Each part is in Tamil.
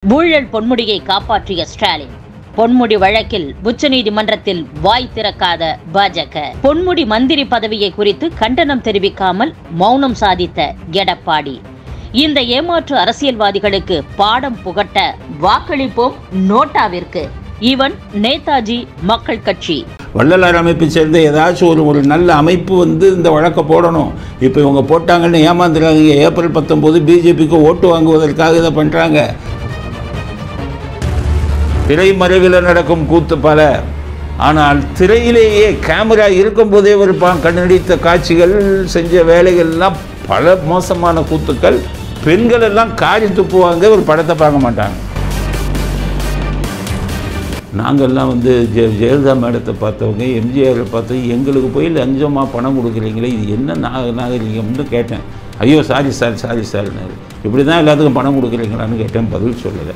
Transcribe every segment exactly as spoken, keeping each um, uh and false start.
ஊழல் பொன்முடியை காப்பாற்றிய ஸ்டாலின். பொன்முடி வழக்கில் உச்சநீதிமன்றத்தில் வாய் திறக்காத பாஜக. பொன்முடி மந்திரி பதவியை குறித்து கண்டனம் தெரிவிக்காமல் மௌனம் சாதித்த எடப்பாடி. இந்த ஏமாற்று அரசியல்வாதிகளுக்கு பாடம் புகட்ட வாக்களிப்போம் நோட்டாவிற்கு. இவன் நேதாஜி மக்கள் கட்சி. வள்ளலார் அமைப்பை சேர்ந்த ஏதாச்சும் ஒரு ஒரு நல்ல அமைப்பு வந்து இந்த வழக்கை போடணும். இப்போ இவங்க போட்டாங்கன்னு ஏமாந்துறாங்க. ஏப்ரல் பத்தொம்போது பிஜேபிக்கு ஓட்டு வாங்குவதற்காக இதை பண்ணுறாங்க. திரைமறைவில் நடக்கும் கூத்து பல. ஆனால் திரையிலேயே கேமரா இருக்கும்போதே ஒரு கண்ணடித்த காட்சிகள், செஞ்ச வேலைகள்லாம் பல மோசமான கூத்துக்கள். பெண்கள் எல்லாம் காரி துப்புவாங்க, ஒரு படத்தை பார்க்க மாட்டாங்க. நாங்கள்லாம் வந்து ஜெ ஜெயலலிதா மேடத்தை பார்த்தவங்க, எம்ஜிஆரை பார்த்து எங்களுக்கு போய் லஞ்சமாக பணம் கொடுக்குறீங்களே, இது என்ன நாக நாகரிகம்னு கேட்டேன். ஐயோ சாரி சார் சாரி சார்னு. இப்படி தான் எல்லாத்துக்கும் பணம் கொடுக்குறீங்களான்னு கேட்டேன், பதில் சொல்லலை.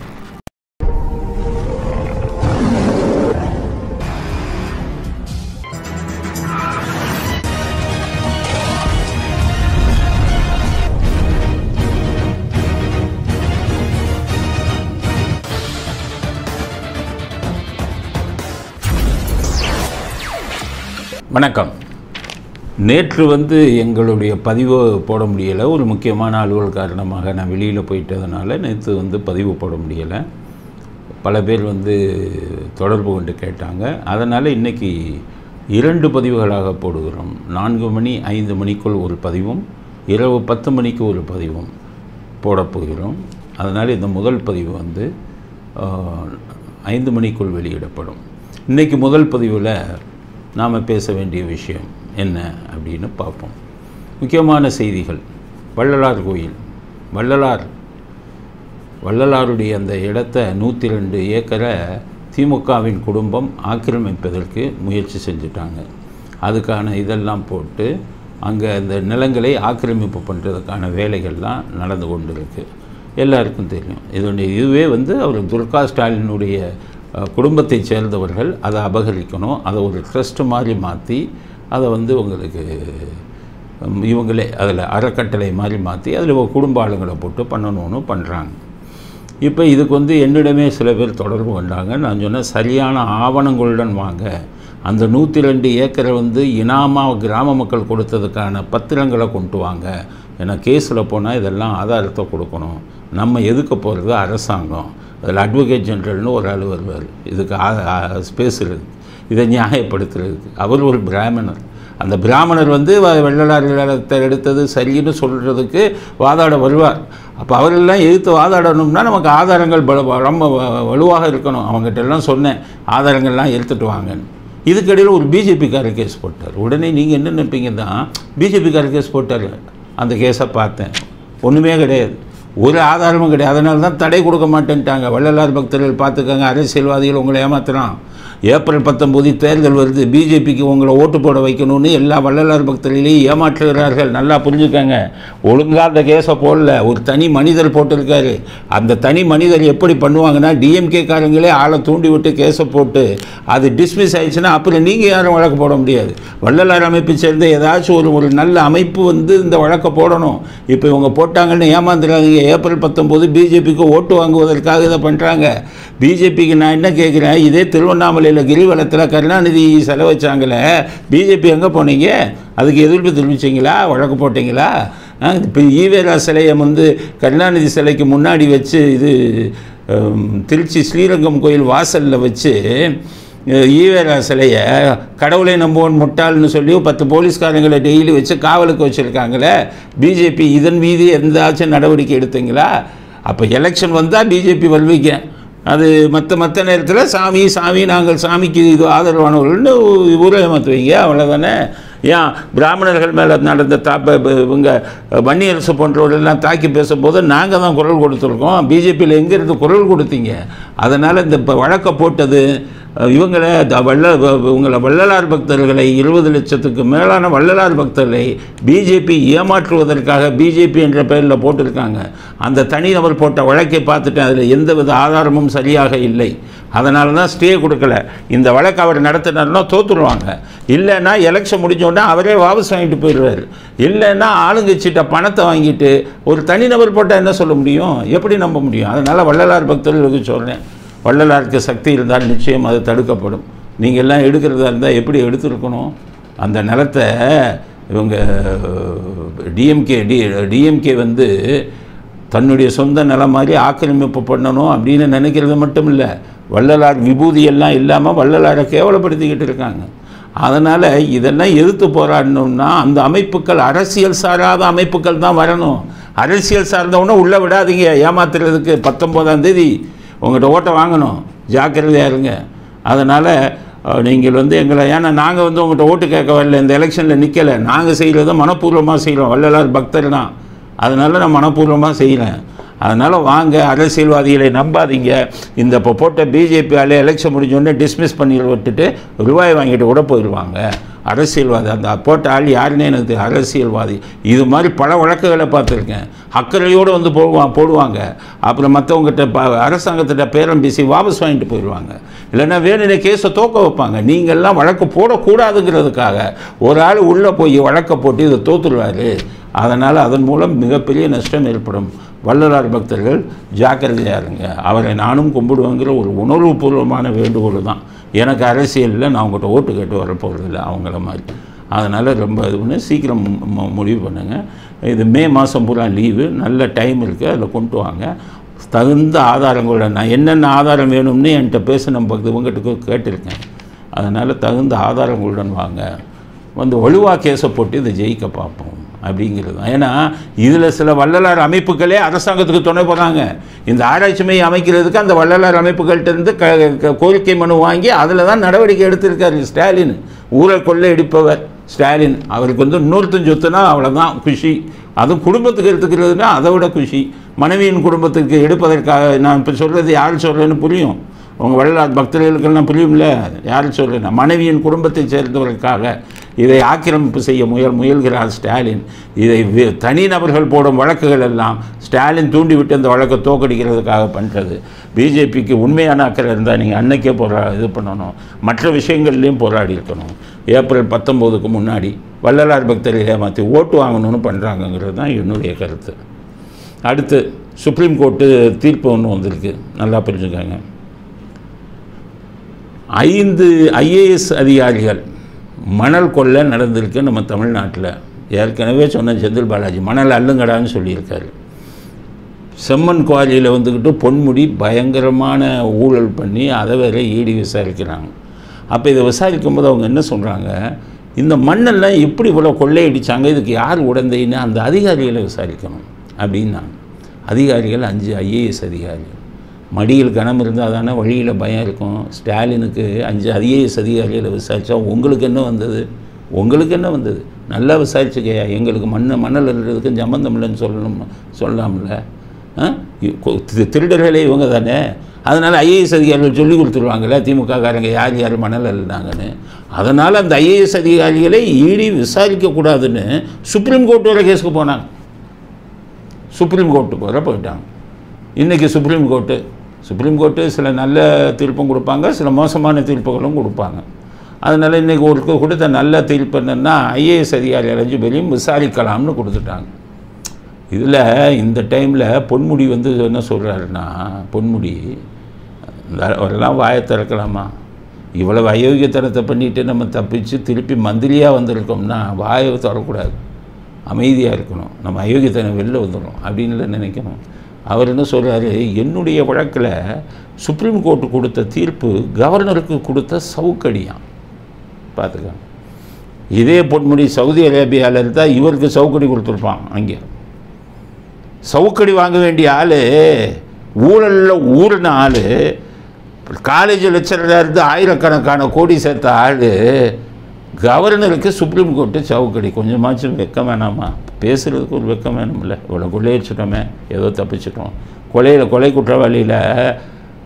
வணக்கம். நேற்று வந்து எங்களுடைய பதிவு போட முடியலை. ஒரு முக்கியமான அலுவல் காரணமாக நான் வெளியில் போயிட்டதுனால நேற்று வந்து பதிவு போட முடியலை. பல பேர் வந்து தொடர்பு கொண்டு கேட்டாங்க. அதனால் இன்றைக்கி இரண்டு பதிவுகளாக போடுகிறோம். நான்கு மணி ஐந்து மணிக்குள் ஒரு பதிவும், இரவு பத்து மணிக்கு ஒரு பதிவும் போடப்போகிறோம். அதனால் இந்த முதல் பதிவு வந்து ஐந்து மணிக்குள் வெளியிடப்படும். இன்றைக்கி முதல் பதிவில் நாம் பேச வேண்டிய விஷயம் என்ன அப்படின்னு பார்ப்போம். முக்கியமான செய்திகள். வள்ளலார் கோயில். வள்ளலார் வள்ளலாருடைய அந்த இடத்த நூற்றி ரெண்டு ஏக்கரை திமுகவின் குடும்பம் ஆக்கிரமிப்பதற்கு முயற்சி செஞ்சுட்டாங்க. அதுக்கான இதெல்லாம் போட்டு அங்கே அந்த நிலங்களை ஆக்கிரமிப்பு பண்ணுறதுக்கான வேலைகள்லாம் நடந்து கொண்டு இருக்குது. எல்லாருக்கும் தெரியும். இதனுடைய இதுவே வந்து அவர் துர்கா ஸ்டாலினுடைய குடும்பத்தை சேர்ந்தவர்கள் அதை அபகரிக்கணும், அதை ஒரு ட்ரஸ்ட் மாதிரி மாற்றி அதை வந்து உங்களுக்கு இவங்களே அதில் அறக்கட்டளை மாதிரி மாற்றி அதில் குடும்ப ஆளுங்களை போட்டு பண்ணணும்னு பண்ணுறாங்க. இப்போ இதுக்கு வந்து என்னிடமே சில பேர் தொடர்பு கொண்டாங்க. நான் சொன்னேன், சரியான ஆவணங்களுடன் வாங்க. அந்த நூற்றி ரெண்டு ஏக்கரை வந்து இனாமாக கிராம மக்கள் கொடுத்ததுக்கான பத்திரங்களை கொண்டு வாங்க. ஏன்னா கேஸில் போனால் இதெல்லாம் ஆதாரத்தை கொடுக்கணும். நம்ம எதுக்க போகிறது அரசாங்கம். அதில் அட்வொகேட் ஜெனரல்னு ஒரு ஆள் வருவார். இதுக்கு ஸ்பேஸ் இருக்குது, இதை நியாயப்படுத்துறதுக்கு. அவர் ஒரு பிராமணர். அந்த பிராமணர் வந்து வள்ளலார் நிலத்தை எடுத்தது சரின்னு சொல்கிறதுக்கு வாதாட வருவார். அப்போ அவரெல்லாம் எதிர்த்து வாதாடணும்னா நமக்கு ஆதாரங்கள் ரொம்ப வலுவாக இருக்கணும். அவங்ககிட்ட எல்லாம் சொன்னேன், ஆதாரங்கள்லாம் எடுத்துகிட்டு வாங்கன்னு. இதுக்கிடையில் ஒரு பிஜேபிக்காரர் கேஸ் போட்டார். உடனே நீங்கள் என்ன நினைப்பீங்க தான், பிஜேபிக்காரர் கேஸ் போட்டார். அந்த கேஸை பார்த்தேன், ஒன்றுமே கிடையாது, ஒரு ஆதாரமும் கிடையாது. அதனால தான் தடை கொடுக்க மாட்டேன்ட்டாங்க. வள்ளலார் பக்தர்கள் பார்த்துக்கங்க, அரசியல்வாதிகள் உங்களை ஏமாத்துறான். ஏப்ரல் பத்தொம்போது தேர்தல் வருது, பிஜேபிக்கு உங்களை ஓட்டு போட வைக்கணும்னு எல்லா வள்ளலார் பக்தர்களையும் ஏமாற்றுகிறார்கள். நல்லா புரிஞ்சுக்கங்க. ஒழுங்காக அந்த கேஸை போடல, ஒரு தனி மனிதர் போட்டிருக்காரு. அந்த தனி மனிதர் எப்படி பண்ணுவாங்கன்னா, டிஎம்கே காரங்களே ஆளை தூண்டி விட்டு கேஸை போட்டு அது டிஸ்மிஸ் ஆயிடுச்சுன்னா அப்புறம் நீங்கள் யாரும் வழக்கு போட முடியாது. வள்ளலார் அமைப்பை சேர்ந்த ஏதாச்சும் ஒரு ஒரு நல்ல அமைப்பு வந்து இந்த வழக்கை போடணும். இப்போ இவங்க போட்டாங்கன்னு ஏமாந்துறாங்க. ஏப்ரல் பத்தொம்போது பிஜேபிக்கு ஓட்டு வாங்குவதற்காக இதை பண்ணுறாங்க. பிஜேபிக்கு நான் என்ன கேட்குறேன், இதே திருவண்ணாமலையில் கிரிவலத்தில் கருணாநிதி செலவு வச்சாங்களே, பிஜேபி எங்கே போனீங்க? அதுக்கு எதிர்ப்பு தெரிவிச்சிங்களா? வழக்கு போட்டிங்களா? இப்போ ஈவேரா சிலையை வந்து கருணாநிதி சிலைக்கு முன்னாடி வச்சு, இது திருச்சி ஸ்ரீரங்கம் கோயில் வாசலில் வச்சு ஈவேரா சிலையை கடவுளை நம்புவோன் முட்டாள்னு சொல்லி பத்து போலீஸ்காரங்களை டெய்லி வச்சு காவலுக்கு வச்சுருக்காங்களே, பிஜேபி இதன் மீது எந்தாச்சும் நடவடிக்கை எடுத்தீங்களா? அப்போ எலெக்ஷன் வந்தால் பிஜேபி வல்விக்க, அது மற்ற மற்ற நேரத்தில் சாமி சாமி நாங்கள் சாமிக்கு இது ஆதரவானவர்கள்னு ஊரை ஏமாற்றுவீங்க, அவ்வளோதானே. ஏன் பிராமணர்கள் மேலே நடந்த தாப்ப இவங்க வன்னியரசு போன்றவர்களெல்லாம் தாக்கி பேசும்போது நாங்கள் தான் குரல் கொடுத்துருக்கோம். பிஜேபியில் எங்கேருந்து குரல் கொடுத்தீங்க? அதனால் இந்த இப்போ வழக்கை போட்டது இவங்களை வள்ள இவங்களை வள்ளலார் பக்தர்களை இருபது லட்சத்துக்கு மேலான வள்ளலார் பக்தர்களை பிஜேபி ஏமாற்றுவதற்காக பிஜேபி என்ற பெயரில் போட்டிருக்காங்க. அந்த தனிநபர் போட்ட வழக்கை பார்த்துட்டு அதில் எந்தவித ஆதாரமும் சரியாக இல்லை. அதனால தான் ஸ்டே கொடுக்கல. இந்த வழக்கு அவர் நடத்தினார்னா தோற்றுருவாங்க. இல்லைன்னா எலெக்ஷன் முடிஞ்சோடனே அவரே வாபஸ் வாங்கிட்டு போயிடுவார். இல்லைன்னா ஆளுங்கட்சிட்ட பணத்தை வாங்கிட்டு ஒரு தனிநபர் போட்டால் என்ன சொல்ல முடியும்? எப்படி நம்ப முடியும்? அதனால் வள்ளலார் பக்தர்களுக்கு சொல்கிறேன், வள்ளலாருக்கு சக்தி இருந்தால் நிச்சயம் அது தடுக்கப்படும். நீங்கள் எல்லாம் எடுக்கிறதா இருந்தால் எப்படி எடுத்துருக்கணும்? அந்த நிலத்தை இவங்க டிஎம்கே டி டிஎம்கே வந்து தன்னுடைய சொந்த நிலம் மாதிரி ஆக்கிரமிப்பு பண்ணணும் அப்படின்னு நினைக்கிறது மட்டும் இல்லை, வள்ளலார் விபூதியெல்லாம் இல்லாமல் வள்ளலாரை கேவலப்படுத்திக்கிட்டு இருக்காங்க. அதனால் இதெல்லாம் எதிர்த்து போராடணும்னா அந்த அமைப்புகள் அரசியல் சாராத அமைப்புகள் தான் வரணும். அரசியல் சார்ந்தவொன்னே உள்ளே விடாதீங்க. ஏமாத்துறதுக்கு பத்தொம்போதாம் தேதி உங்கள்கிட்ட ஓட்டை வாங்கணும், ஜாக்கிரதையாக இருங்க. அதனால் நீங்கள் வந்து எங்களை, ஏன்னா நாங்கள் வந்து உங்கள்கிட்ட ஓட்டு கேட்க வரல, இந்த எலெக்ஷனில் நிற்கலை. நாங்கள் செய்கிறத மனப்பூர்வமாக செய்கிறோம். வள்ளலார் பக்தர் தான், அதனால் நான் மனப்பூர்வமாக செய்கிறேன். அதனால் வாங்க, அரசியல்வாதிகளை நம்பாதீங்க. இந்த இப்போ போட்ட பிஜேபியால் எலெக்ஷன் முடிஞ்சோடனே டிஸ்மிஸ் பண்ணி விட்டுட்டு ரூபாய் வாங்கிட்டு கூட போயிடுவாங்க. அரசியல்வாதி அந்த போட்ட ஆள் யாருன்னே எனக்கு அரசியல்வாதி. இது மாதிரி பல வழக்குகளை பார்த்துருக்கேன். அக்கறையோடு வந்து போடுவாங்க போடுவாங்க அப்புறம் மற்றவங்ககிட்ட ப அரசாங்கத்திட்ட பேரம் பேசி வாபஸ் வாங்கிட்டு போயிடுவாங்க. இல்லைன்னா வேணுனே கேஸை தோக்க வைப்பாங்க. நீங்கள்லாம் வழக்கு போடக்கூடாதுங்கிறதுக்காக ஒரு ஆள் உள்ளே போய் வழக்கை போட்டு இதை தோற்றுருவார். அதனால் அதன் மூலம் மிகப்பெரிய நஷ்டம் ஏற்படும். வள்ளலார் பக்தர்கள் ஜாக்கிரதையாக இருங்க. அவரை நானும் கும்பிடுவேங்கிற ஒரு உணர்வுபூர்வமான வேண்டுகோள் தான். எனக்கு அரசியலில் நான் உங்கள்கிட்ட ஓட்டு கேட்டு வரப்போகிறதில்ல அவங்கள மாதிரி. அதனால் ரொம்ப இது பண்ணி சீக்கிரம் முடிவு பண்ணுங்கள். இது மே மாதம் பூரா லீவு, நல்ல டைம் இருக்குது, அதில் கொண்டு வாங்க. தகுந்த ஆதாரங்களோட நான் என்னென்ன ஆதாரம் வேணும்னு என்கிட்ட பேச நம்ம இவங்ககிட்ட கேட்டிருக்கேன். அதனால் தகுந்த ஆதாரங்களுடன் வாங்க. வந்து வலுவாக கேஸை போட்டு இதை ஜெயிக்க பார்ப்போம் அப்படிங்கிறது தான். ஏன்னா இதில் சில வள்ளலார் அமைப்புகளே அரசாங்கத்துக்கு துணை போகிறாங்க. இந்த ஆராய்ச்சி மையம் அமைக்கிறதுக்கு அந்த வள்ளலார் அமைப்புகள்கிட்டருந்து க கோரிக்கை மனு வாங்கி அதில் தான் நடவடிக்கை எடுத்திருக்காரு ஸ்டாலின். ஊரை கொள்ளை அடிப்பவர் ஸ்டாலின். அவருக்கு வந்து இன்னொருத்தன் சொத்துனா அவ்வளோதான் குஷி. அதுவும் குடும்பத்துக்கு எடுத்துக்கிறதுனா அதை விட குஷி. மனைவியின் குடும்பத்துக்கு எடுப்பதற்காக நான் இப்போ சொல்கிறது யார் சொல்கிறேன்னு புரியும். உங்கள் வள்ளலார் பக்தர்களுக்கெல்லாம் புரியும்ல யார் சொல்கிறேன்னா, மனைவியின் குடும்பத்தை சேர்ந்தவர்களுக்காக இதை ஆக்கிரமிப்பு செய்ய முயல் முயல்கிறார் ஸ்டாலின். இதை தனிநபர்கள் போடும் வழக்குகள் எல்லாம் ஸ்டாலின் தூண்டிவிட்டு அந்த வழக்கை தோக்கடிக்கிறதுக்காக பண்ணுறது. பிஜேபிக்கு உண்மையான அக்கறை இருந்தால் நீங்கள் அன்னைக்கே போரா இது பண்ணணும். மற்ற விஷயங்கள்லேயும் போராடி இருக்கணும். ஏப்ரல் பத்தொம்போதுக்கு முன்னாடி வள்ளலார் பக்தரை ஏமாற்றி ஓட்டு வாங்கணும்னு பண்ணுறாங்கங்கிறது தான் என்னுடைய கருத்து. அடுத்து சுப்ரீம் கோர்ட்டு தீர்ப்பு ஒன்று வந்திருக்கு, நல்லா புரிஞ்சுக்காங்க. ஐந்து ஐஏஎஸ் அதிகாரிகள் மணல் கொள்ளை நடந்திருக்கு நம்ம தமிழ்நாட்டில். ஏற்கனவே சொன்ன செந்தில் பாலாஜி மணல் அள்ளுங்கடான்னு சொல்லியிருக்காரு. செம்மண் குவாரியில் வந்துக்கிட்டு பொன்முடி பயங்கரமான ஊழல் பண்ணி அதை வேற ஈடி விசாரிக்கிறாங்க. அப்போ இதை விசாரிக்கும் போது அவங்க என்ன சொல்கிறாங்க, இந்த மண்ணெல்லாம் எப்படி இவ்வளோ கொள்ளையடித்தாங்க, இதுக்கு யார் உடந்தைன்னு அந்த அதிகாரிகளை விசாரிக்கணும் அப்படின்னாங்க. அதிகாரிகள் அஞ்சு ஐஏஎஸ் அதிகாரிகள். மடியில் கனம் இருந்தால் தானே வழியில் பயம் இருக்கும். ஸ்டாலினுக்கு அஞ்சு ஐஏஎஸ் அதிகாரிகளை விசாரித்தா உங்களுக்கு என்ன வந்தது? உங்களுக்கு என்ன வந்தது? நல்லா விசாரிச்சுக்கையா. எங்களுக்கு மண் மணல் இருக்கிறதுக்கு சம்பந்தம் இல்லைன்னு சொல்லணும் சொல்லலாம்ல. திருடர்களே இவங்க தானே. அதனால் ஐஏஎஸ் அதிகாரிகள் சொல்லி கொடுத்துருவாங்கல்ல திமுக காரங்க யார் யார் மணல் அள்ளினாங்கன்னு. அதனால் அந்த ஐஏஎஸ் அதிகாரிகளை ஈடி விசாரிக்கக்கூடாதுன்னு சுப்ரீம் கோர்ட் வரை கேஸுக்கு போனாங்க. சுப்ரீம் கோர்ட்டுக்கு வர போயிட்டாங்க. இன்றைக்கி சுப்ரீம் கோர்ட்டு சுப்ரீம் கோர்ட்டு சில நல்ல தீர்ப்பும் கொடுப்பாங்க, சில மோசமான தீர்ப்புகளும் கொடுப்பாங்க. அதனால் இன்றைக்கி ஒரு கொடுத்த நல்ல தீர்ப்பு என்னென்னா ஐஏஎஸ் அதிகாரி அஞ்சு பேரையும் விசாரிக்கலாம்னு கொடுத்துட்டாங்க. இதில் இந்த டைமில் பொன்முடி வந்து என்ன சொல்கிறாருன்னா, பொன்முடி அவரெல்லாம் வாயை திறக்கலாமா? இவ்வளவு அயோக்கியத்தனத்தை பண்ணிவிட்டு நம்ம தப்பிச்சு திருப்பி மந்திரியாக வந்திருக்கோம்னா வாயை திறக்கூடாது, அமைதியாக இருக்கணும். நம்ம அயோக்கியத்தனம் வெளில வந்துடும் அப்படின்னு நினைக்கணும். அவர் என்ன சொல்கிறாரு, என்னுடைய வழக்கில் சுப்ரீம் கோர்ட்டு கொடுத்த தீர்ப்பு கவர்னருக்கு கொடுத்த சவுக்கடியான் பார்த்துக்காங்க. இதே பொன்முடி சவுதி அரேபியாவில் இருந்தால் இவருக்கு சவுக்கடி கொடுத்துருப்பான். அங்கே சவுக்கடி வாங்க வேண்டிய ஆள், ஊழலில் ஊறின ஆள், காலேஜ் லெக்சராக இருந்து ஆயிரக்கணக்கான கோடி சேர்த்த ஆள், கவர்னருக்கு சுப்ரீம் கோர்ட்டு சவுக்கடி. கொஞ்சமாச்சும் வெக்கம் வேணாமா? பேசுகிறதுக்கு ஒரு வெக்கம் வேணும்ல. இவ்வளோ கொள்ளையடிச்சிட்டோமே, ஏதோ தப்பிச்சிட்டோம். கொலையில் கொலை குற்றவாளியில்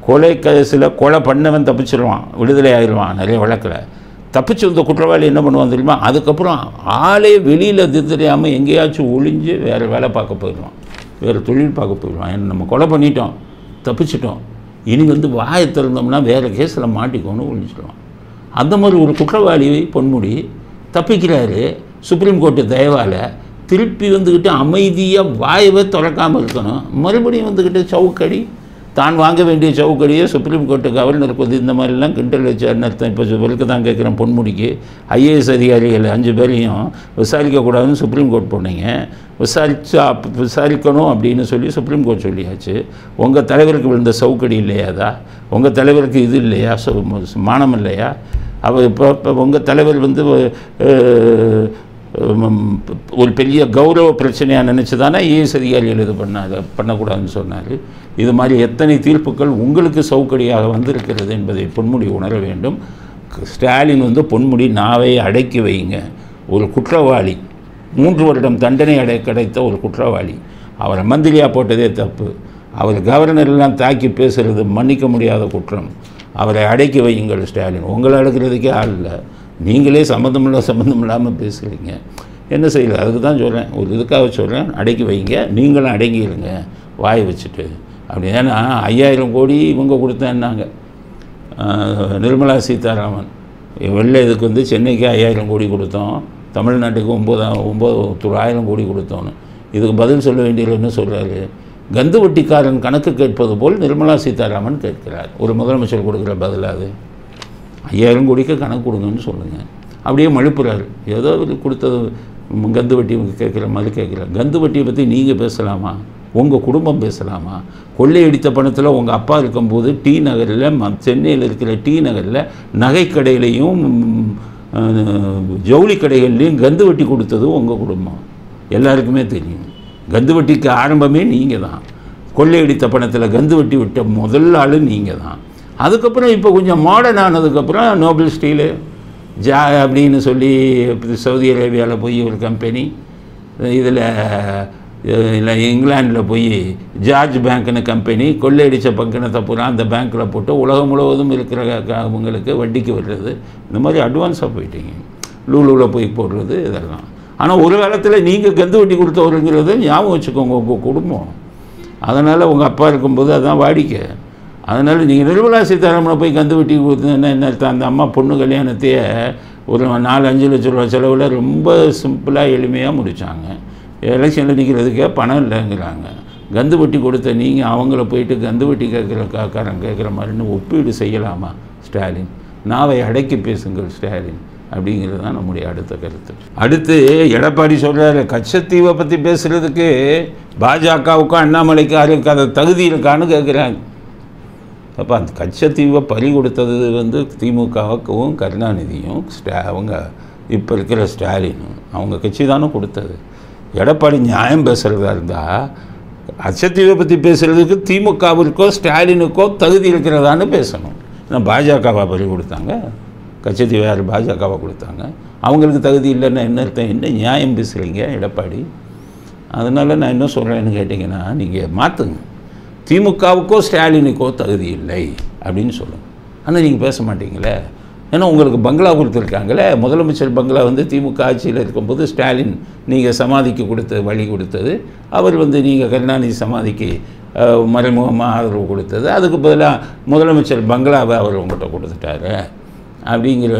கொலை கேஸில் கொலை பண்ணவன் தப்பிச்சிடுவான், விடுதலை ஆகிடுவான் நிறைய வழக்கில். தப்பிச்சு வந்த குற்றவாளி என்ன பண்ணுவான் தெரியுமா? அதுக்கப்புறம் ஆளே வெளியில் தெரியாமல் எங்கேயாச்சும் ஒளிஞ்சு வேறு வேலை பார்க்க போயிடுவான், வேறு தொழில் பார்க்க போயிடுவான். ஏன்னா நம்ம கொலை பண்ணிட்டோம், தப்பிச்சிட்டோம், இனி வந்து வாயை திறந்தோம்னா வேறு கேஸில் மாட்டிக்கோன்னு ஒழிச்சிடுவான். அந்த மாதிரி ஒரு குற்றவாளி பொன்முடி தப்பிக்கிறாரு. சுப்ரீம் கோர்ட்டு தயவால் திருப்பி வந்துக்கிட்டு அமைதியாக வாயவே திறக்காமல் இருக்கணும். மறுபடியும் வந்துக்கிட்டு சவுக்கடி, தான் வாங்க வேண்டிய சவுக்கடியை சுப்ரீம் கோர்ட்டு கவர்னருக்கு வந்து இந்த மாதிரிலாம் கிண்டல் வச்சார்னு அர்த்தம். இப்போ வெளுக்க தான் கேட்குறேன், பொன்முடிக்கு ஐஏஎஸ் அதிகாரிகள் அஞ்சு பேரையும் விசாரிக்கக்கூடாதுன்னு சுப்ரீம் கோர்ட் போனீங்க, விசாரிச்சா விசாரிக்கணும் அப்படின்னு சொல்லி சுப்ரீம் கோர்ட் சொல்லியாச்சு. உங்கள் தலைவருக்கு விழுந்த சவுக்கடி இல்லையாதா? உங்கள் தலைவருக்கு இது இல்லையா, மானம் இல்லையா? அவர் இப்போ இப்போ உங்கள் தலைவர் வந்து ஒரு பெரிய கௌரவ பிரச்சனையாக நினச்சி தானே ஐஏஎஸ் அதிகாரிகள் இது பண்ணார், பண்ணக்கூடாதுன்னு சொன்னார். இது மாதிரி எத்தனை தீர்ப்புகள் உங்களுக்கு சவுக்கடியாக வந்திருக்கிறது என்பதை பொன்முடி உணர வேண்டும். ஸ்டாலின் வந்து பொன்முடி நாவை அடக்கி வைங்க. ஒரு குற்றவாளி, மூன்று வருடம் தண்டனை அடை கிடைத்த ஒரு குற்றவாளி, அவரை மந்திரியாக போட்டதே தப்பு. அவர் கவர்னர்லாம் தாக்கி பேசுகிறது மன்னிக்க முடியாத குற்றம். அவரை அடக்கி வையுங்கள் ஸ்டாலின். உங்களை அடக்கிறதுக்கே ஆள் இல்லை, நீங்களே சம்மந்தமில்ல சம்மந்தம் இல்லாமல் பேசுகிறீங்க. என்ன செய்யல? அதுக்கு தான் சொல்கிறேன், ஒரு இதுக்காக சொல்கிறேன், அடக்கி வைங்க. நீங்களும் அடங்கிடுங்க வாயை வச்சுட்டு அப்படி. ஏன்னா ஐயாயிரம் கோடி இவங்க கொடுத்தேன்னாங்க நிர்மலா சீதாராமன். வெளில இதுக்கு வந்து சென்னைக்கு ஐயாயிரம் கோடி கொடுத்தோம், தமிழ்நாட்டுக்கு ஒம்பதாயிரம் ஒம்பது ஆயிரம் கோடி கொடுத்தோன்னு. இதுக்கு பதில் சொல்ல வேண்டியது என்ன சொல்கிறாரு? கந்து வட்டிக்காரன் கணக்கு கேட்பது போல் நிர்மலா சீதாராமன் கேட்கிறார். ஒரு முதலமைச்சர் கொடுக்குற பதிலாது ஐயாயிரம் கோடிக்கு கணக்கு கொடுங்கன்னு சொல்லுங்கள். அப்படியே மழுப்புறாரு. ஏதோ கொடுத்தது கந்து வட்டி கேட்குற மாதிரி கேட்குறாரு. கந்து வட்டியை பற்றி நீங்கள் பேசலாமா? உங்கள் குடும்பம் பேசலாமா? கொள்ளையடித்த பணத்தில் உங்கள் அப்பா இருக்கும்போது டி நகரில் ம சென்னையில் இருக்கிற டி நகரில் நகைக்கடையிலையும் ஜவுளி கடைகள்லையும் கந்து வட்டி கொடுத்தது உங்கள் குடும்பம், எல்லாருக்குமே தெரியும். கந்து வட்டிக்கு ஆரம்பமே நீங்கள் தான். கொள்ளையடித்த பணத்தில் கந்து வட்டி விட்ட முதல் ஆள் நீங்கள் தான். அதுக்கப்புறம் இப்போ கொஞ்சம் மாடர்ன் ஆனதுக்கப்புறம் நோபல் ஸ்டீலு ஜா அப்படின்னு சொல்லி சவுதி அரேபியாவில் போய் ஒரு கம்பெனி, இதில் இல்லை இங்கிலாண்டில் போய் ஜார்ஜ் பேங்க்னு கம்பெனி கொள்ளையடித்த பங்கினத்தை பூரா அந்த பேங்க்கில் போட்டு உலகம் முழுவதும் இருக்கிற அவங்களுக்கு வட்டிக்கு வர்றது. இந்த மாதிரி அட்வான்ஸாக போயிட்டீங்க. லூலூவில் போய் போடுறது இதெல்லாம். ஆனால் ஒரு காலத்தில் நீங்கள் கந்து வட்டி கொடுத்தவருங்கிறத ஞாபகம் வச்சுக்கோங்க உங்கள் குடும்பம். அதனால் உங்கள் அப்பா இருக்கும்போது அதுதான் வாடிக்கை. அதனால் நீங்கள் நிர்மலா சீதாராமனை போய் கந்து வட்டி கொடுத்ததுன்னா என்ன அர்த்தம்? அந்த அம்மா பொண்ணு கல்யாணத்தையே ஒரு நாலு அஞ்சு லட்ச ரூபா செலவில் ரொம்ப சிம்பிளாக எளிமையாக முடித்தாங்க. எலெக்ஷனில் நிற்கிறதுக்கே பணம் இல்லைங்கிறாங்க. கந்து வட்டி கொடுத்த நீங்கள் அவங்கள போயிட்டு கந்து வட்டி கேட்குற காக்காரன் கேட்குற மாதிரின்னு ஒப்பீடு செய்யலாமா ஸ்டாலின்? நாவை அடக்கி பேசுங்கள் ஸ்டாலின் அப்படிங்கிறது தான் நம்முடைய அடுத்த கருத்து. அடுத்து எடப்பாடி சொல்கிறாரு, கச்சத்தீவை பற்றி பேசுகிறதுக்கு பாஜகவுக்கும் அண்ணாமலைக்கும் யாருக்கு அதை தகுதி இருக்கான்னு கேட்குறாங்க. அப்போ அந்த கச்சத்தீவை பறி கொடுத்தது வந்து திமுகவுக்கும் கருணாநிதியும் ஸ்டா அவங்க இப்போ இருக்கிற ஸ்டாலினும் அவங்க கட்சி தானே கொடுத்தது. எடப்பாடி நியாயம் பேசுகிறதா இருந்தால் கச்சத்தீவை பற்றி பேசுகிறதுக்கு திமுகவிற்கோ ஸ்டாலினுக்கோ தகுதி இருக்கிறதான்னு பேசணும். ஏன்னா பாஜகவை பறி கொடுத்தாங்க, கச்சத்தீவை யார் பாஜகவை கொடுத்தாங்க, அவங்களுக்கு தகுதி இல்லைன்னா என்ன அர்த்தம்? என்ன நியாயம் பேசுகிறீங்க எடப்பாடி? அதனால் நான் என்ன சொல்கிறேன்னு கேட்டிங்கன்னா, நீங்கள் மாற்றுங்க. திமுகவுக்கோ ஸ்டாலினுக்கோ தகுதி இல்லை அப்படின்னு சொல்லுங்கள். ஆனால் நீங்கள் பேச மாட்டீங்களே. ஏன்னா உங்களுக்கு பங்களா கொடுத்துருக்காங்களே, முதலமைச்சர் பங்களா வந்து திமுக ஆட்சியில் இருக்கும்போது ஸ்டாலின் நீங்கள் சமாதிக்கு கொடுத்த வழி கொடுத்தது, அவர் வந்து நீங்கள் கருணாநிதி சமாதிக்கு மறைமுகமாக ஆதரவு கொடுத்தது, அதுக்கு பதிலாக முதலமைச்சர் பங்களாவை அவர் உங்கள்கிட்ட கொடுத்துட்டாரு அப்படிங்கிற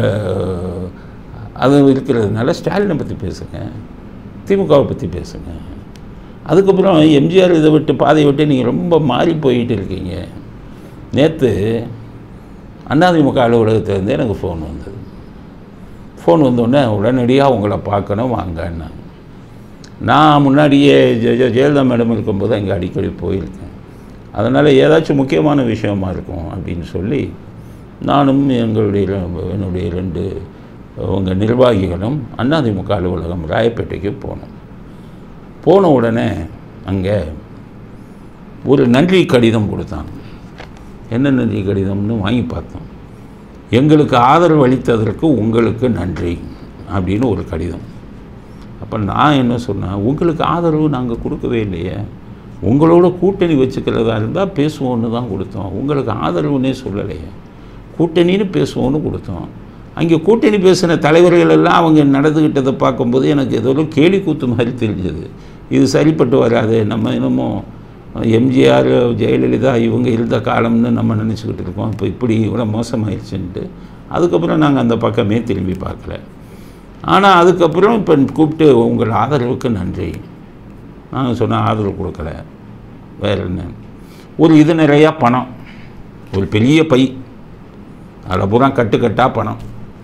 அது இருக்கிறதுனால ஸ்டாலினை பற்றி பேசுங்க, திமுகவை பற்றி பேசுங்க. அதுக்கப்புறம் எம்ஜிஆர் இதை விட்டு பாதையை விட்டு நீங்கள் ரொம்ப மாறி போயிட்டு இருக்கீங்க. நேற்று அதிமுக அலுவலகத்திலேருந்து எனக்கு ஃபோன் வந்தது. ஃபோன் வந்தோடனே உடனடியாக உங்களை பார்க்கணும் வாங்கன்னா. நான் முன்னாடியே ஜெ ஜெயலலிதா மேடம் இருக்கும்போது அங்கே அடிக்கடி போயிருக்கேன். அதனால் ஏதாச்சும் முக்கியமான விஷயமா இருக்கும் அப்படின்னு சொல்லி நானும் எங்களுடைய என்னுடைய ரெண்டு உங்கள் நிர்வாகிகளும் அதிமுக அலுவலகம் ராயப்பேட்டைக்கு போனோம். போன உடனே அங்கே ஒரு நன்றி கடிதம் கொடுத்தாங்க. என்ன நன்றி கடிதம்னு வாங்கி பார்த்தோம். எங்களுக்கு ஆதரவு அளித்ததற்கு உங்களுக்கு நன்றி அப்படின்னு ஒரு கடிதம். அப்போ நான் என்ன சொன்னேன், உங்களுக்கு ஆதரவு நாங்கள் கொடுக்கவே இல்லையே, உங்களோட கூட்டணி வச்சுக்கிறதா இருந்தால் பேசுவோன்னு தான் கொடுத்தோம். உங்களுக்கு ஆதரவுன்னே சொல்லலையே, கூட்டணின்னு பேசுவோன்னு கொடுத்தோம். அங்கே கூட்டணி பேசின தலைவர்கள் எல்லாம் அவங்க நடந்துக்கிட்டதை பார்க்கும்போது எனக்கு ஏதோ கேலி கூத்து மாதிரி தெரிஞ்சது. இது சரிப்பட்டு வராது, நம்ம இன்னமும் எம்ஜிஆர் ஜெயலலிதா இவங்க இருந்த காலம்னு நம்ம நினச்சிக்கிட்டு இருக்கோம், இப்போ இப்படி இவ்வளோ மோசமாயிடுச்சுன்ட்டு அதுக்கப்புறம் நாங்கள் அந்த பக்கமே திரும்பி பார்க்கல. ஆனால் அதுக்கப்புறம் இப்போ கூப்பிட்டு உங்கள் ஆதரவுக்கு நன்றி, நாங்கள் சொன்ன ஆதரவு கொடுக்கல. வேறு என்ன, ஒரு இது நிறையா பணம், ஒரு பெரிய பை, அதில் பூரா கட்டுக்கட்டாக பணம்,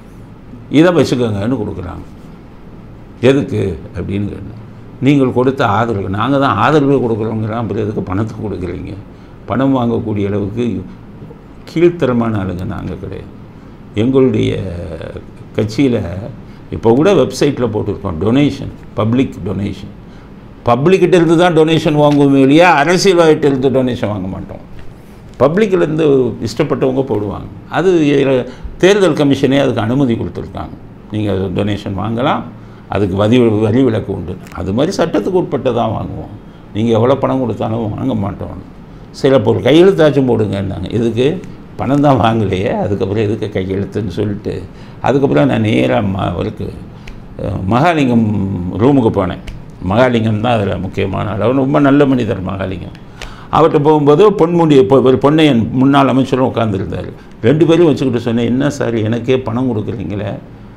இதை வச்சுக்கோங்கன்னு கொடுக்குறாங்க. எதுக்கு அப்படின்னு கேட்டேன். நீங்கள் கொடுத்த ஆதரவு, நாங்கள் தான் ஆதரவே கொடுக்குறோங்கிறோம், அப்புறம் எதுக்கு பணத்தை கொடுக்குறீங்க? பணம் வாங்கக்கூடிய அளவுக்கு கீழ்த்தரமான ஆளுங்க நாங்கள் கிடையாது. எங்களுடைய கட்சியில் இப்போ கூட வெப்சைட்டில் போட்டிருக்கோம், டொனேஷன், பப்ளிக் டொனேஷன். பப்ளிக்கிட்ட இருந்து தான் டொனேஷன் வாங்குவோம் இல்லையா, அரசியல்வாதிகிட்ட இருந்து டொனேஷன் வாங்க மாட்டோம். பப்ளிக்கிலேருந்து இஷ்டப்பட்டவங்க போடுவாங்க. அது தேர்தல் கமிஷனே அதுக்கு அனுமதி கொடுத்துருக்காங்க, நீங்கள் டொனேஷன் வாங்கலாம், அதுக்கு வரி வரி விலக்கு உண்டு. அது மாதிரி சட்டத்துக்கு உட்பட்டு தான் வாங்குவோம். நீங்கள் எவ்வளோ பணம் கொடுத்தாலும் வாங்க மாட்டோம். சில பொருள் கையெழுத்தாச்சும் போடுங்கன்னாங்க. எதுக்கு? பணம் தான் வாங்கலையே, அதுக்கப்புறம் எதுக்கு கையெழுத்துன்னு சொல்லிட்டு அதுக்கப்புறம் நான் நேராக ம அவருக்கு மகாலிங்கம் ரூமுக்கு போனேன். மகாலிங்கம் தான் அதில் முக்கியமான ஆள், அவர் ரொம்ப நல்ல மனிதர் மகாலிங்கம். அவர்கிட்ட போகும்போது பொன்முடி இப்போ ஒரு பொன்னையன் முன்னாள் அமைச்சரும் உட்காந்துருந்தார். ரெண்டு பேரும் வச்சுக்கிட்டு சொன்னேன், என்ன சார் எனக்கே பணம் கொடுக்குறீங்களே,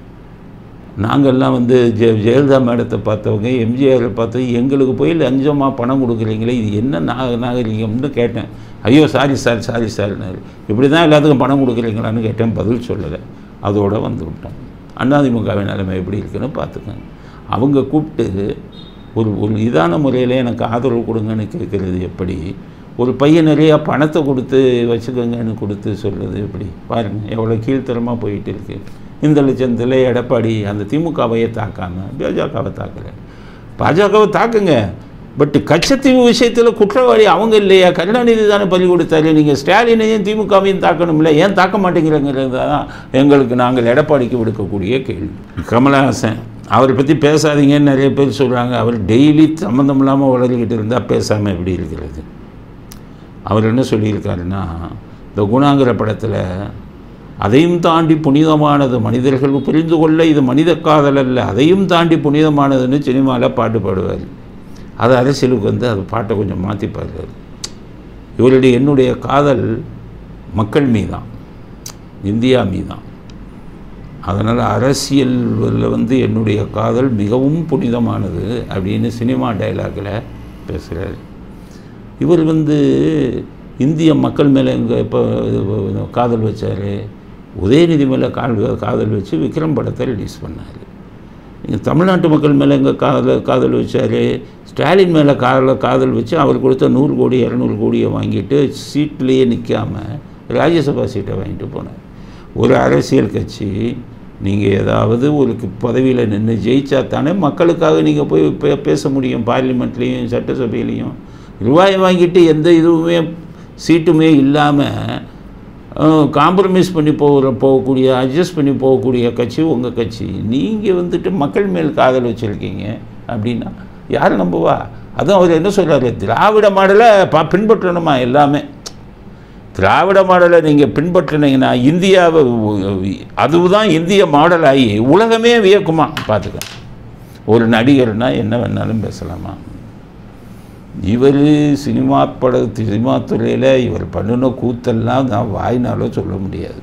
நாங்கள்லாம் வந்து ஜெ ஜெயலலிதா மேடத்தை பார்த்தவங்க, எம்ஜிஆரை பார்த்து எங்களுக்கு போய் லஞ்சமாக பணம் கொடுக்குறீங்களே, இது என்ன நாக நாகரிகம்னு கேட்டேன். ஐயோ சாரி சார் சாரி சார்னாரு. இப்படி தான் எல்லாத்துக்கும் பணம் கொடுக்குறீங்களான்னு கேட்டேன், பதில் சொல்லலை. அதோடு வந்து விட்டோம். அதிமுகவின் நிலைமை எப்படி இருக்குன்னு பார்த்துக்கோங்க. அவங்க கூப்பிட்டு ஒரு ஒரு இதான முறையில் எனக்கு ஆதரவு கொடுங்கன்னு கேட்குறது எப்படி? ஒரு பையன் நிறையா பணத்தை கொடுத்து வச்சுக்கோங்கன்னு கொடுத்து சொல்கிறது எப்படி? பாருங்கள் எவ்வளோ கீழ்த்தரமாக போயிட்டு இருக்குது. இந்த லட்சத்தில் எடப்பாடி அந்த திமுகவையே தாக்காமல் பாஜகவை தாக்கலை. பாஜகவை தாக்குங்க, பட் கச்சத்தீவு விஷயத்தில் குற்றவாளி அவங்க இல்லையா? கருணாநிதி தானே பலி கொடுத்தாரு. நீங்கள் ஸ்டாலினையும் திமுகவையும் தாக்கணும்ல, ஏன் தாக்க மாட்டேங்கிறங்கிறது தான் எங்களுக்கு நாங்கள் எடப்பாடிக்கு விடுக்கக்கூடிய கேள்வி. கமலஹாசன் அவரை பற்றி பேசாதீங்கன்னு நிறைய பேர் சொல்கிறாங்க. அவர் டெய்லி சம்மந்தம் இல்லாமல் வளர்கிட்டு இருந்தால் பேசாமல் எப்படி இருக்கிறது? அவர் என்ன சொல்லியிருக்காருன்னா, இந்த குணாங்கிற படத்தில் அதையும் தாண்டி புனிதமானது மனிதர்கள் புரிந்து கொள்ள இது மனித காதல் அல்ல, அதையும் தாண்டி புனிதமானதுன்னு சினிமாவில் பாட்டு பாடுவார். அது அரசியலுக்கு வந்து அது பாட்டை கொஞ்சம் மாற்றி பாடுறாரு. இவருடைய என்னுடைய காதல் மக்கள் மீதான், இந்தியா மீதான். அதனால் அரசியலில் வந்து என்னுடைய காதல் மிகவும் புனிதமானது அப்படின்னு சினிமா டைலாகில் பேசுகிறார். இவர் வந்து இந்திய மக்கள் மேலே இங்கே இப்போ காதல் வச்சார். உதயநிதி மேலே காதல் காதல் வச்சு விக்ரம் படத்தை ரிலீஸ் பண்ணார். இங்கே தமிழ்நாட்டு மக்கள் மேலே எங்கே காதல் காதல் வச்சார். ஸ்டாலின் மேலே காதல் காதல் வச்சு அவர் கொடுத்த நூறு கோடி இரநூறு கோடியை வாங்கிட்டு சீட்லேயே நிற்காமல் ராஜ்யசபா சீட்டை வாங்கிட்டு போனார். ஒரு அரசியல் கட்சி நீங்கள் ஏதாவது ஒரு பதவியில் நின்று ஜெயிச்சா தானே மக்களுக்காக நீங்கள் போய் பே பேச முடியும். பார்லிமெண்ட்லேயும் சட்டசபையிலையும் ரூபாயை வாங்கிட்டு எந்த இதுவுமே சீட்டுமே இல்லாமல் காம்ப்ரமைஸ் பண்ணி போகிற போகக்கூடிய அட்ஜஸ்ட் பண்ணி போகக்கூடிய கட்சி உங்கள் கட்சி. நீங்கள் வந்துட்டு மக்கள் மேல் காதல் வச்சுருக்கீங்க அப்படின்னா யார் நம்புவா? அதுவும் அவர் என்ன சொல்கிறாரு, திராவிட மாடலை பா பின்பற்றணுமா எல்லாமே. திராவிட மாடலை நீங்கள் பின்பற்றினீங்கன்னா இந்தியாவை அதுதான் இந்திய மாடலாகி உலகமே வியக்குமா? பார்த்துக்க. ஒரு நடிகர்னால் என்ன வேணாலும் பேசலாமா? இவர் சினிமா பட சினிமா துறையில் இவர் பண்ணின கூத்தெல்லாம் நான் வாய்னாலும் சொல்ல முடியாது.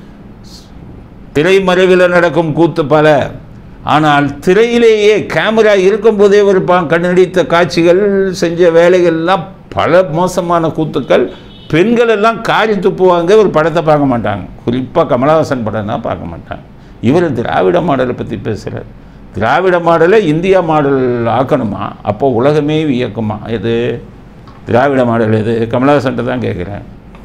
திரைமறைவில் நடக்கும் கூத்து பல, ஆனால் திரையிலேயே கேமரா இருக்கும்போதே ஒரு பா கண்ணடித்த காட்சிகள் செஞ்ச வேலைகள்லாம் பல மோசமான கூத்துக்கள். பெண்கள் எல்லாம் காரி துப்புவாங்க, ஒரு படத்தை பார்க்க மாட்டாங்க. குறிப்பாக கமலஹாசன் படம்னா பார்க்க மாட்டாங்க. இவர் திராவிட மாடலை பற்றி பேசுகிறார். திராவிட மாடலை இந்தியா மாடல் ஆக்கணுமா? அப்போ உலகமே வியக்குமா? எது திராவிட மாடல்? எது? கமலஹாசன்ட்ட தான் கேட்குறேன்.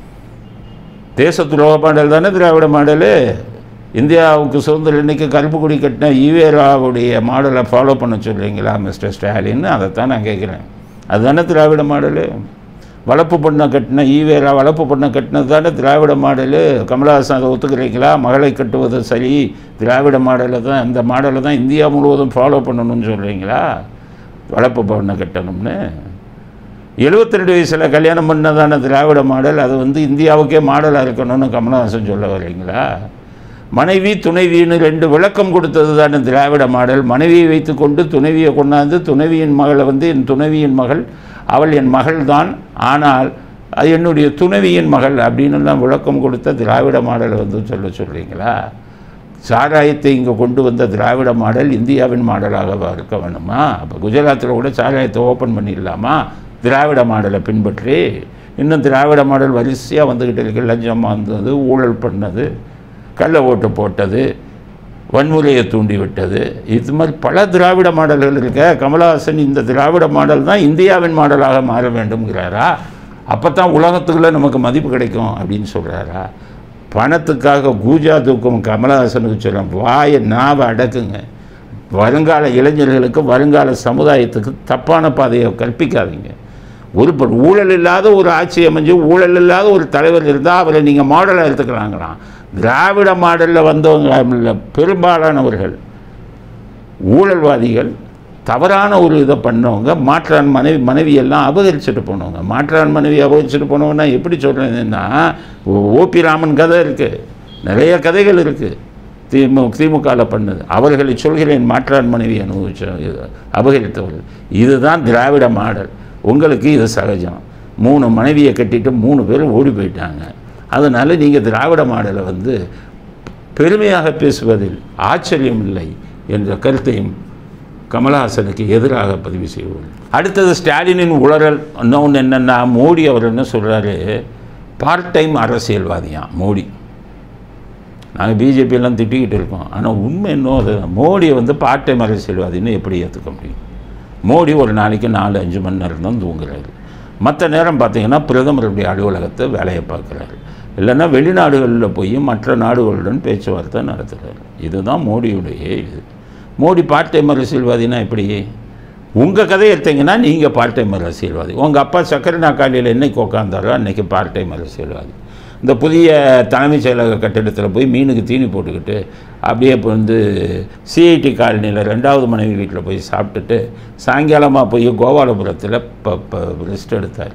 தேச துரோக மாடல் தானே திராவிட மாடலு. இந்தியாவுக்கு சுதந்திரம் இன்னைக்கு கருப்பு கொடி கட்டின ஈவேராவுடைய மாடலை ஃபாலோ பண்ண சொல்கிறீங்களா மிஸ்டர் ஸ்டாலின்? அதைத்தான் நான் கேட்குறேன். அதுதானே திராவிட மாடலு. வளர்ப்பு பண்ண கட்டின ஈவேரா வளர்ப்பு பண்ண கட்டினது தானே திராவிட மாடலு. கமலஹாசன் அதை ஒத்துக்கிறீங்களா? மகளை கட்டுவது சரி, திராவிட மாடலை தான், இந்த மாடலை தான் இந்தியா முழுவதும் ஃபாலோ பண்ணணும்னு சொல்கிறீங்களா? வளர்ப்பு பண்ண கட்டணும்னு எழுபத்தி ரெண்டு வயசில் கல்யாணம் பண்ணதான திராவிட மாடல், அது வந்து இந்தியாவுக்கே மாடலாக இருக்கணும்னு கமலஹாசன் சொல்ல வரீங்களா? மனைவி துணைவின்னு ரெண்டு விளக்கம் கொடுத்தது தானே திராவிட மாடல். மனைவியை வைத்து கொண்டு துணைவியை கொண்டாந்து துணைவியின் மகளை வந்து என் துணைவியின் மகள், அவள் என் மகள் தான், ஆனால் அது என்னுடைய துணைவியின் மகள் அப்படின்னுலாம் விளக்கம் கொடுத்த திராவிட மாடலை வந்து சொல்ல சொல்கிறீங்களா? சாராயத்தை இங்கே கொண்டு வந்த திராவிட மாடல் இந்தியாவின் மாடலாக இருக்க வேணுமா? அப்போ குஜராத்தில் கூட சாராயத்தை ஓப்பன் பண்ணிடலாமா திராவிட மாடலை பின்பற்றி? இன்னும் திராவிட மாடல் வரிசையாக வந்துக்கிட்டு இருக்கு. லஞ்சம் வந்தது, ஊழல் பண்ணது, கள்ள ஓட்டு போட்டது, வன்முறையை தூண்டி விட்டது, இது மாதிரி பல திராவிட மாடல்கள் இருக்க. கமலஹாசன் இந்த திராவிட மாடல் தான் இந்தியாவின் மாடலாக மாற வேண்டும்ங்கிறாரா? அப்போ தான் உலகத்துக்குள்ளே நமக்கு மதிப்பு கிடைக்கும் அப்படின்னு சொல்கிறாரா? பணத்துக்காக கூஜா தூக்கும் கமலஹாசனுக்கு சொல்ல வாயை நாவை அடக்குங்க. வருங்கால இளைஞர்களுக்கு வருங்கால சமுதாயத்துக்கு தப்பான பாதையை கற்பிக்காதீங்க. ஒரு ஊழல் இல்லாத ஒரு ஆட்சி அமைஞ்சு ஊழல் இல்லாத ஒரு தலைவர் இருந்தால் அவரை நீங்கள் மாடலாக எடுத்துக்கலாங்களாம். திராவிட மாடலில் வந்தவங்க பெரும்பாலானவர்கள் ஊழல்வாதிகள், தவறான ஒரு இதை பண்ணவங்க, மாற்றான் மனைவி மனைவியெல்லாம் அபகரிச்சுட்டு போனவங்க. மாற்றான் மனைவி அபகரிச்சுட்டு போனவங்கன்னா எப்படி சொல்கிறேன்னா, ஓபி ராமன் கதை இருக்குது, நிறைய கதைகள் இருக்குது திமு திமுகவில் பண்ணது. அவர்களை சொல்கிறேன், மாற்றான் மனைவி அனுபவிச்ச அபகரித்தவர்கள். இதுதான் திராவிட மாடல். உங்களுக்கு இது சகஜம். மூணு மனைவியை கட்டிட்டு மூணு பேரும் ஓடி போயிட்டாங்க. அதனால் நீங்கள் திராவிட மாடலை வந்து பெருமையாக பேசுவதில் ஆச்சரியம் இல்லை என்ற கருத்தையும் கமலஹாசனுக்கு எதிராக பதிவு செய்வோம். அடுத்தது ஸ்டாலினின் உளறல் இன்னொன்று என்னென்னா, மோடி அவர் என்ன சொல்கிறாரு, பார்ட் டைம் அரசியல்வாதியான் மோடி. நாங்கள் பிஜேபியெல்லாம் திட்டிக்கிட்டு இருக்கோம், ஆனால் உண்மை இன்னும் அது மோடியை வந்து பார்ட் டைம் அரசியல்வாதின்னு எப்படி ஏற்றுக்க முடியும்? மோடி ஒரு நாளைக்கு நாலு அஞ்சு மணி நேரம் தான் தூங்குறாரு. மற்ற நேரம் பார்த்திங்கன்னா பிரதமருடைய அலுவலகத்தை வேலையை பார்க்குறாரு, இல்லைன்னா வெளிநாடுகளில் போய் மற்ற நாடுகளுடன் பேச்சுவார்த்தை நடத்துகிறார். இதுதான் மோடியுடைய இது. மோடி பார்ட் டைம் அரசியல்வாதினா எப்படி? உங்கள் கதையை எடுத்தீங்கன்னா நீங்கள் பார்ட் டைம் அரசியல்வாதி. உங்கள் அப்பா சக்கரை நாக்காளியில் என்னைக்கு உட்காந்தாரோ அன்றைக்கி பார்ட் டைம் அரசியல்வாதி. இந்த புதிய தலைமைச் செயலக கட்டிடத்தில் போய் மீனுக்கு தீனி போட்டுக்கிட்டு அப்படியே இப்போ வந்து சிஐடி காலனியில் ரெண்டாவது மனைவி வீட்டில் போய் சாப்பிட்டுட்டு சாயங்காலமாக போய் கோபாலபுரத்தில் இப்போ இப்போ ரெஸ்ட் எடுத்தார்,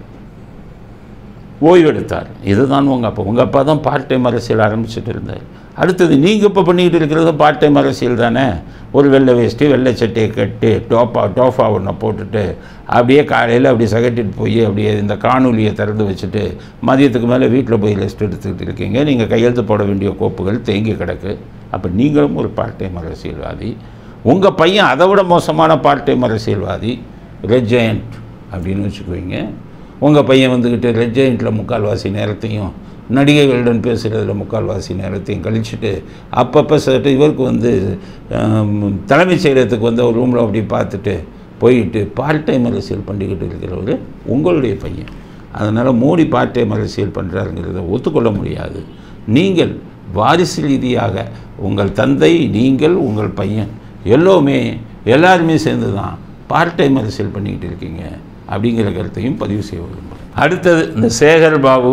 ஓய்வு எடுத்தார். இதுதான் உங்கள் அப்பா. உங்கள் அப்பா தான் பார்ட் டைம் அரசியல் ஆரம்பிச்சுட்டு இருந்தார். அடுத்தது நீங்கள் இப்போ பண்ணிக்கிட்டு இருக்கிறது பார்ட் டைம் அரசியல் தானே. ஒரு வெள்ளை வேஷ்டி வெள்ளை சட்டையை கட்டி டோப்பா டோஃபா ஒன்றை போட்டுட்டு அப்படியே காலையில் அப்படியே சகட்டிட்டு போய் அப்படியே இந்த காணொலியை திறந்து வச்சுட்டு மதியத்துக்கு மேலே வீட்டில் போய் ரெஸ்ட் எடுத்துக்கிட்டு இருக்கீங்க. நீங்கள் கையெழுத்து போட வேண்டிய கோப்புகள் தேங்கி கிடக்கு. அப்போ நீங்களும் ஒரு பார்ட் டைம் அரசியல்வாதி. உங்கள் பையன் அதை விட மோசமான பார்ட் டைம் அரசியல்வாதி, ரெட் ஜெயண்ட் அப்படின்னு வச்சுக்குவீங்க. உங்கள் பையன் வந்துக்கிட்டு ரெட் ஜெயண்ட்டில் முக்கால்வாசி நேரத்தையும் நடிகைகளுடன் பேசுகிறதுல முக்கால்வாசி நேரத்தையும் கழிச்சுட்டு அப்பப்போ சட்டு இவருக்கு வந்து தலைமைச் செயலகத்துக்கு வந்து ஒரு ரூமில் அப்படி பார்த்துட்டு போயிட்டு பார்ட் டைம் அரசியல் பண்ணிக்கிட்டு இருக்கிறவர் உங்களுடைய பையன். அதனால் மோடி பார்ட் டைம் அரசியல் பண்ணுறாருங்கிறத ஒத்துக்கொள்ள முடியாது. நீங்கள் வாரிசு ரீதியாக உங்கள் தந்தை, நீங்கள், உங்கள் பையன் எல்லோருமே எல்லாருமே சேர்ந்து தான் பார்ட் டைம் அரசியல் பண்ணிக்கிட்டு இருக்கீங்க அப்படிங்கிற கருத்தையும் பதிவு செய்ய விரும்புகிறேன். அடுத்தது இந்த சேகர் பாபு.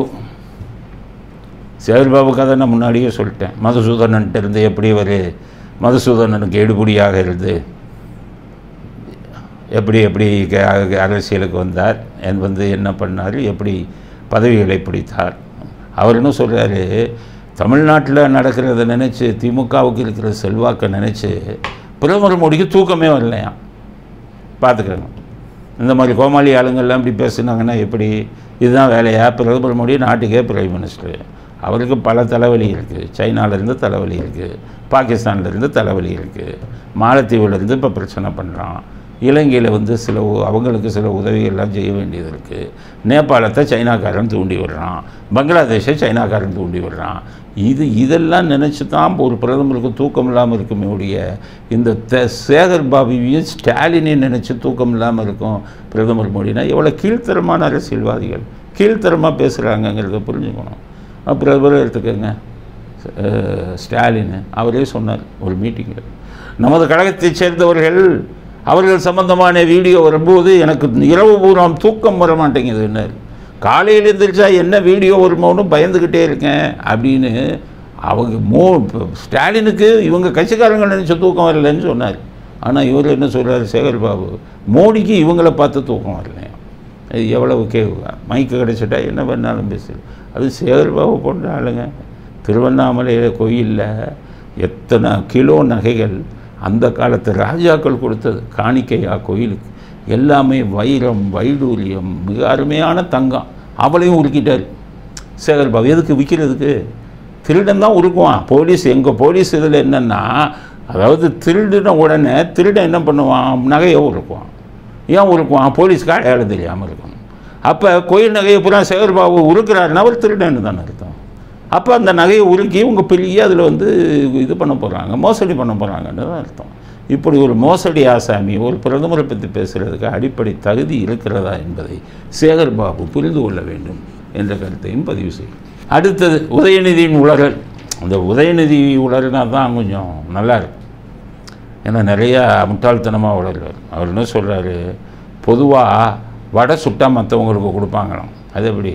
சேகர் பாபு கதை நான் முன்னாடியே சொல்லிட்டேன். மதுசூதனன்ட்டு இருந்து எப்படி ஒரு மதுசூதனனுக்கு எடுபடியாக இருந்து எப்படி எப்படி அரசியலுக்கு வந்தார், வந்து என்ன பண்ணார், எப்படி பதவிகளை பிடித்தார். அவர் என்ன சொல்கிறாரு, தமிழ்நாட்டில் நடக்கிறத நினச்சி திமுகவுக்கு இருக்கிற செல்வாக்கை நினச்சி பிரதமர் மோடிக்கு தூக்கமே வரலையாம். பார்த்துக்கணும். இந்த மாதிரி கோமாளி ஆளுங்கள்லாம் இப்படி பேசுனாங்கன்னா எப்படி? இதுதான் வேலையா? பிரதமர் மோடி நாட்டுக்கே பிரைம் மினிஸ்டர். அவருக்கு பல தலைவலி இருக்குது. சைனாவிலேருந்து தலைவலி இருக்குது, பாகிஸ்தான்லேருந்து தலைவலி இருக்குது, மாலத்தீவுலேருந்து இப்போ பிரச்சனை பண்ணுறான். இலங்கையில் வந்து சில அவங்களுக்கு சில உதவிகள்லாம் செய்ய வேண்டியது இருக்குது. நேபாளத்தை சைனாக்காரன் தூண்டி விடுறான், பங்களாதேஷை சைனாக்காரன் தூண்டி விடுறான். இது இதெல்லாம் நினச்சி தான் ஒரு பிரதமருக்கு தூக்கம் இல்லாமல் இருக்குமே ஒழிய இந்த த சேகர் பாபுவையும் ஸ்டாலினையும் நினச்சி தூக்கம் இல்லாமல் இருக்கும் பிரதமர் மோடினா எவ்வளோ கீழ்த்தரமான அரசியல்வாதிகள் கீழ்த்தரமாக பேசுகிறாங்கங்கிறத புரிஞ்சுக்கணும். பிரதமரை எடுத்துக்கோங்க, ஸ்டாலின் அவரே சொன்னார் ஒரு மீட்டிங்கில், நமது கழகத்தைச் சேர்ந்தவர்கள் அவர்கள் சம்பந்தமான வீடியோ வரும்போது எனக்கு இரவு பூராம் தூக்கம் வர மாட்டேங்குதுன்னார். காலையில் எழுந்திரிச்சா என்ன வீடியோ வருமோன்னு பயந்துக்கிட்டே இருக்கேன் அப்படின்னு அவங்க மோ ஸ்டாலினுக்கு இவங்க கட்சிக்காரங்க நினச்ச தூக்கம் வரலன்னு சொன்னார். ஆனால் இவர் என்ன சொல்கிறார் சேகர் பாபு, மோடிக்கு இவங்கள பார்த்து தூக்கம் வரலையா. அது எவ்வளவு கேவுங்க, மைக்கு கிடைச்சிட்டா என்ன பண்ணாலும் பேசு. அது சேகர்பாபு போன்ற ஆளுங்க. திருவண்ணாமலை கோயிலில் எத்தனை கிலோ நகைகள் அந்த காலத்து ராஜாக்கள் கொடுத்தது காணிக்கையா கோயிலுக்கு, எல்லாமே வைரம் வைடூரியம் மிக அருமையான தங்கம். அவளையும் உருக்கிட்டார் சேகர்பாபு. எதுக்கு விற்கிறதுக்கு? திருடன் தான் உருக்குவான். போலீஸ் எங்கள் போலீஸ் இதில் என்னென்னா, அதாவது திருடின உடனே திருடன் என்ன பண்ணுவான், நகையை உருக்குவான். ஏன் உருக்குவான்? போலீஸ்க்கு அடையாளம் தெரியாமல் இருக்கணும். அப்போ கோயில் நகையை பூரா சேகர்பாபு உருக்குறாருன்னா அவர் திருடன்னு தானே அர்த்தம். அப்போ அந்த நகையை உருக்கி உங்கள் பெரிய அதில் வந்து இது பண்ண போகிறாங்க, மோசடி பண்ண போகிறாங்கன்னு தான் அர்த்தம். இப்படி ஒரு மோசடி ஆசாமி ஒரு பிரதமரை பற்றி பேசுகிறதுக்கு அடிப்படை தகுதி இருக்கிறதா என்பதை சேகர்பாபு புரிந்து கொள்ள வேண்டும் என்ற கருத்தையும் பதிவு செய்யும். அடுத்தது உதயநிதியின் உளறல். அந்த உதயநிதி உளறுனா தான் கொஞ்சம் நல்லா இருக்கும். ஏன்னா நிறையா முட்டாள்தனமாக உளறார். அவர் என்ன சொல்கிறாரு, பொதுவாக வடை சுட்டால் மற்றவங்களுக்கு கொடுப்பாங்களாம். அது எப்படி?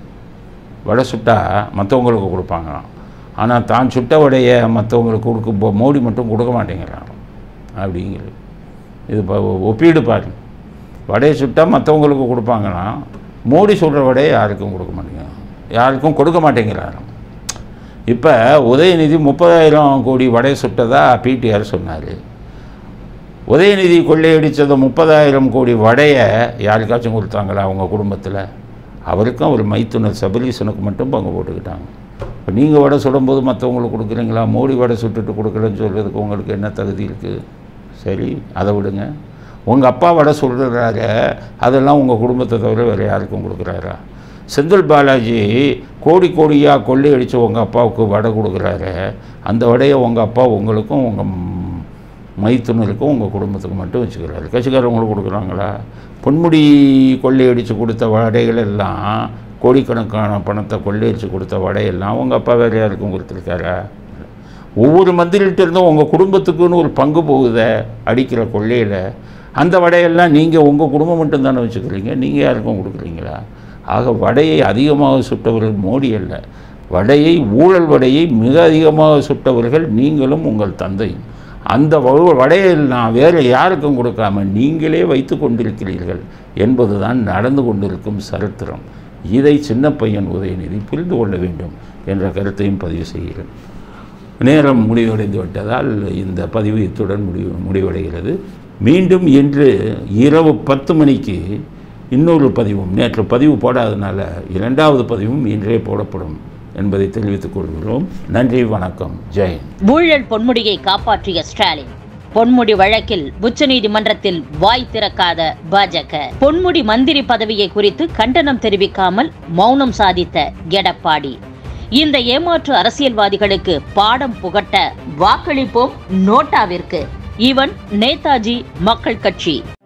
வடை சுட்டால் மற்றவங்களுக்கு கொடுப்பாங்களாம், ஆனால் தான் சுட்ட வடையை மற்றவங்களுக்கு கொடுக்க மோடி மட்டும் கொடுக்க மாட்டேங்கிறாங்க அப்படிங்கிறது. இது இப்போ ஒப்பீடு பாருங்க. வடையை சுட்டால் மற்றவங்களுக்கு கொடுப்பாங்களாம், மோடி சொல்கிற வடையை யாருக்கும் கொடுக்க மாட்டேங்கிறாங்க, யாருக்கும் கொடுக்க மாட்டேங்கிறாராம். இப்போ உதயநிதி முப்பதாயிரம் கோடி வடை சுட்டதா பிடிஆர் சொன்னார். உதயநிதி கொள்ளையடித்ததை முப்பதாயிரம் கோடி வடையை யாருக்காச்சும் கொடுத்தாங்களா அவங்க குடும்பத்தில்? அவருக்கும் ஒரு மைத்துனர் சபரீசனுக்கு மட்டும் பங்கு போட்டுக்கிட்டாங்க. இப்போ நீங்கள் வடை சுடும்போது மற்றவங்களுக்கு கொடுக்குறீங்களா? மோடி வடை சுட்டுட்டு கொடுக்குறேன்னு சொல்கிறதுக்கு உங்களுக்கு என்ன தகுதி இருக்குது? சரி, அதை விடுங்க. உங்கள் அப்பா வடை சொல்கிறாரு, அதெல்லாம் உங்கள் குடும்பத்தை தவிர வேறு யாருக்கும் கொடுக்குறாரா? செந்தில் பாலாஜி கோடி கோடியாக கொள்ளையடித்து உங்கள் அப்பாவுக்கு வடை கொடுக்குறாரு, அந்த வடையை உங்கள் அப்பா உங்களுக்கும் உங்கள் மைத்துனருக்கும் உங்கள் குடும்பத்துக்கு மட்டும் வச்சுக்கிறாரு, கட்சிக்காரவங்களுக்கு கொடுக்குறாங்களா? பொன்முடி கொள்ளையடித்து கொடுத்த வடைகள் எல்லாம், கோடிக்கணக்கான பணத்தை கொள்ளையடித்து கொடுத்த வடையெல்லாம் உங்கள் அப்பா வேறு யாருக்கும் கொடுத்துருக்காரா? ஒவ்வொரு மந்திரிகிட்ட இருந்தும் உங்கள் குடும்பத்துக்குன்னு ஒரு பங்கு போகுத அடிக்கிற கொள்ளையில், அந்த வடையெல்லாம் நீங்கள் உங்கள் குடும்பம் மட்டும்தானே வச்சுக்கிறீங்க, நீங்கள் யாருக்கும் கொடுக்குறீங்களா? ஆக வடையை அதிகமாக சுட்டவர்கள் மோடி அல்ல, வடையை ஊழல் வடையை மிக அதிகமாக சுட்டவர்கள் நீங்களும் உங்கள் தந்தையும். அந்த வடையெல்லாம் வேறு யாருக்கும் கொடுக்காம நீங்களே வைத்து கொண்டிருக்கிறீர்கள் என்பது தான் நடந்து கொண்டிருக்கும் சரித்திரம். இதை சின்ன பையன் உதயநிதி புரிந்து கொள்ள வேண்டும் என்ற கருத்தையும் பதிவு செய்கிறேன். நேரம் முடிவடைந்து விட்டதால் இந்த பதிவு இத்துடன் முடிவு முடிவடைகிறது. மீண்டும் இன்று இரவு பத்து மணிக்கு இன்னொரு பதிவும், நேற்று பதிவு போடாதனால இரண்டாவது பதிவும் இன்றே போடப்படும் என்பதை தெரிவித்துக் கொள்கிறோம். நன்றி, வணக்கம், ஜெய். ஊழல் பொன்முடியை காப்பாற்றிய ஸ்டாலின். பொன்முடி வழக்கில் உச்சநீதிமன்றத்தில் வாய் திறக்காத பாஜக. பொன்முடி மந்திரி பதவியை குறித்து கண்டனம் தெரிவிக்காமல் மௌனம் சாதித்த எடப்பாடி. இந்த ஏமாற்று அரசியல்வாதிகளுக்கு பாடம் புகட்ட வாக்களிப்போம் நோட்டாவிற்கு. இவன் நேதாஜி மக்கள் கட்சி.